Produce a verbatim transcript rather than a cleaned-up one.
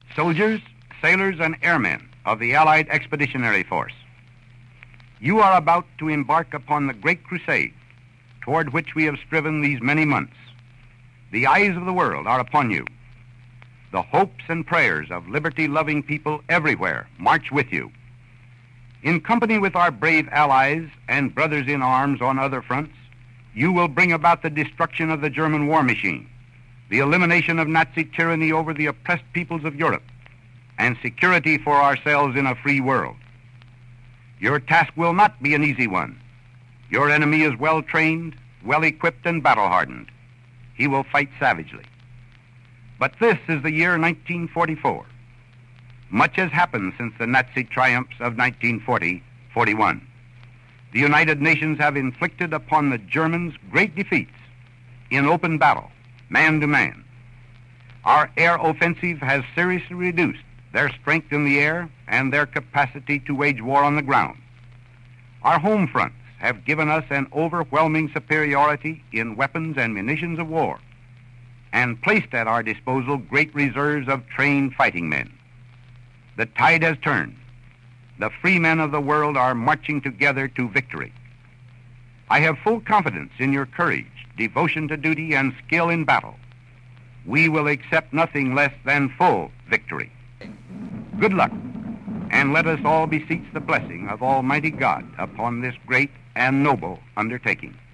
soldiers, sailors, and airmen of the Allied Expeditionary Force, you are about to embark upon the great crusade toward which we have striven these many months. The eyes of the world are upon you. The hopes and prayers of liberty-loving people everywhere march with you. In company with our brave allies and brothers in arms on other fronts, you will bring about the destruction of the German war machine, the elimination of Nazi tyranny over the oppressed peoples of Europe, and security for ourselves in a free world. Your task will not be an easy one. Your enemy is well-trained, well-equipped, and battle-hardened. He will fight savagely. But this is the year nineteen forty-four. Much has happened since the Nazi triumphs of nineteen forty forty-one. The United Nations have inflicted upon the Germans great defeats in open battle, man to man. Our air offensive has seriously reduced their strength in the air and their capacity to wage war on the ground. Our home fronts have given us an overwhelming superiority in weapons and munitions of war, and placed at our disposal great reserves of trained fighting men. The tide has turned. The free men of the world are marching together to victory. I have full confidence in your courage, devotion to duty, and skill in battle. We will accept nothing less than full victory. Good luck, and let us all beseech the blessing of Almighty God upon this great and noble undertaking.